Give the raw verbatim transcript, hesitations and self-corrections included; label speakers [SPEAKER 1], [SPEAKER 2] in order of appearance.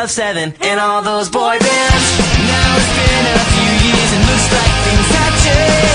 [SPEAKER 1] of seven and all those boy bands. Now it's been a few years and looks like things have changed.